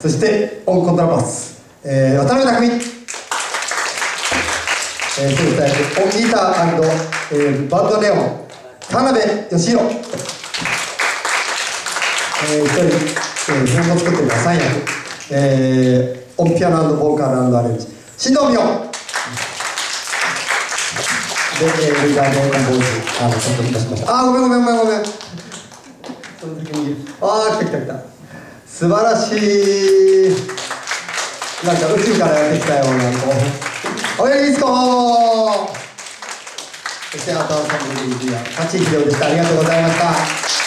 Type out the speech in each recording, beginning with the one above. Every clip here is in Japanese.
そしてオンコントラバス、渡辺匠、そしてオンギター&、バンドネオン田辺義弘、一人、日本語作ってるから3役、オンピアノ&ボーカル&アレンジ新藤美桜で、リーダーでコンポーズ担当いたしました。ごめんその時に来た素晴らしい、なんか宇宙からやってきたような青柳律子、そしてあとはサンドリーディア勝井秀夫でした。ありがとうございました。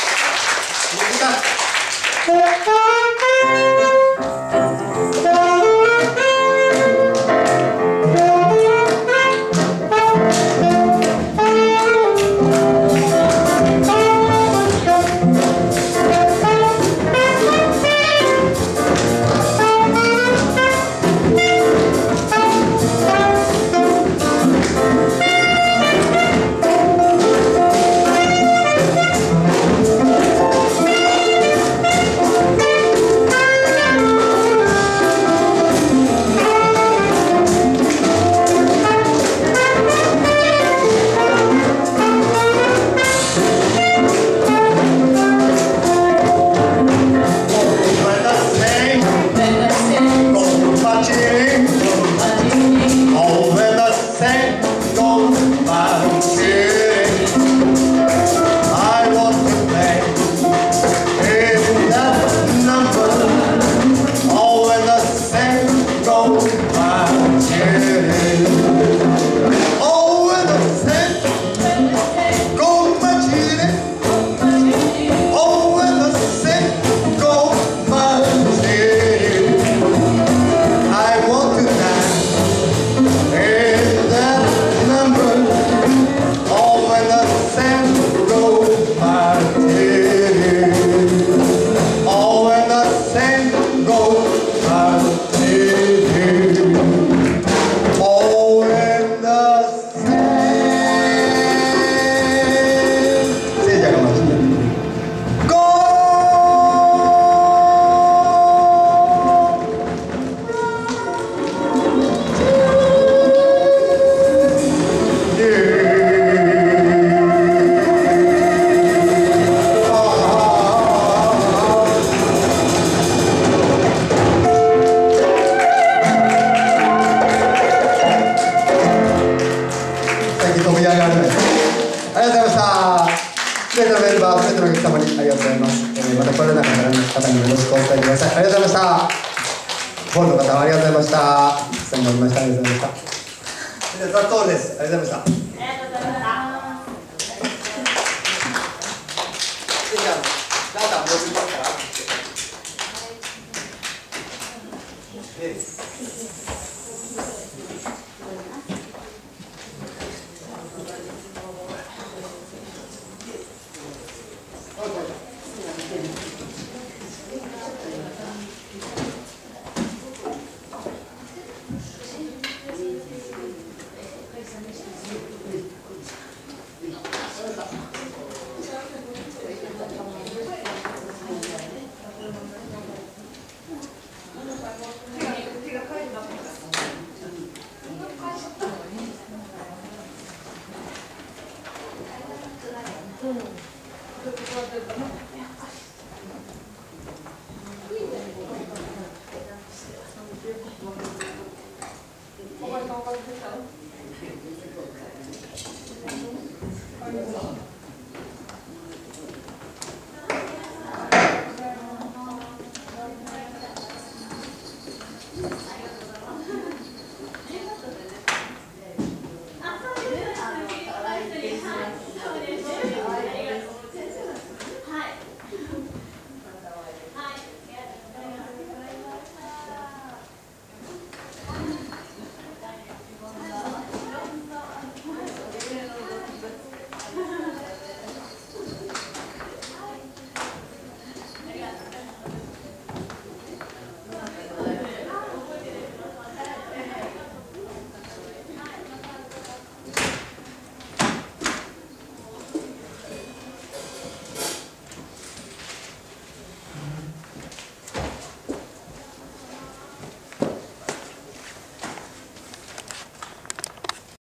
また来れなかった方によろしくお伝えください。ありがとうございました。ホールの方もありがとうございました。最後におりました。ありがとうございました。ザ・トールです。ありがとうございました。じゃあ、なんか戻りますから。手が返ります。